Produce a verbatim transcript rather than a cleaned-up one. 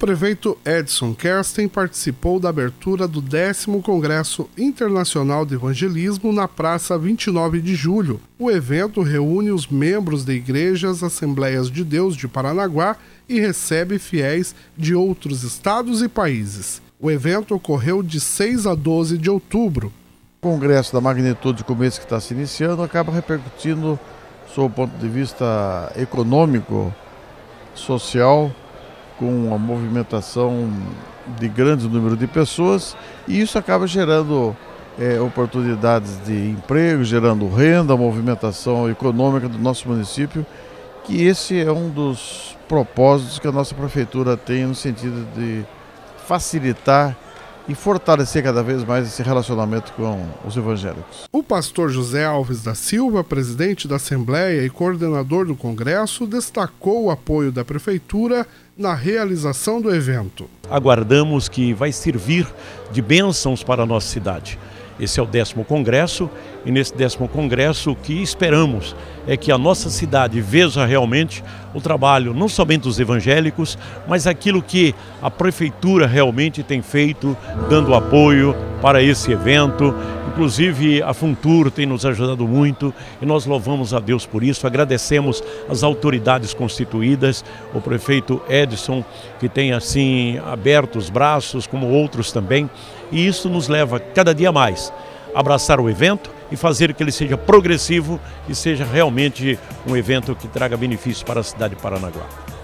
prefeito Edson Kersten participou da abertura do décimo Congresso Internacional de Evangelismo na Praça vinte e nove de julho. O evento reúne os membros de igrejas Assembleias de Deus de Paranaguá e recebe fiéis de outros estados e países. O evento ocorreu de seis a doze de outubro. O congresso da magnitude como esse que está se iniciando acaba repercutindo, sob o ponto de vista econômico, social, com a movimentação de grande número de pessoas, e isso acaba gerando é, oportunidades de emprego, gerando renda, movimentação econômica do nosso município, que esse é um dos propósitos que a nossa prefeitura tem no sentido de facilitar e fortalecer cada vez mais esse relacionamento com os evangélicos. O pastor José Alves da Silva, presidente da Assembleia e coordenador do Congresso, destacou o apoio da Prefeitura na realização do evento. Aguardamos que vai servir de bênçãos para a nossa cidade. Esse é o décimo congresso, e nesse décimo congresso o que esperamos é que a nossa cidade veja realmente o trabalho não somente dos evangélicos, mas aquilo que a prefeitura realmente tem feito, dando apoio para esse evento. Inclusive a Funtur tem nos ajudado muito e nós louvamos a Deus por isso, agradecemos as autoridades constituídas, o prefeito Edson, que tem assim aberto os braços, como outros também, e isso nos leva cada dia mais a abraçar o evento e fazer que ele seja progressivo e seja realmente um evento que traga benefícios para a cidade de Paranaguá.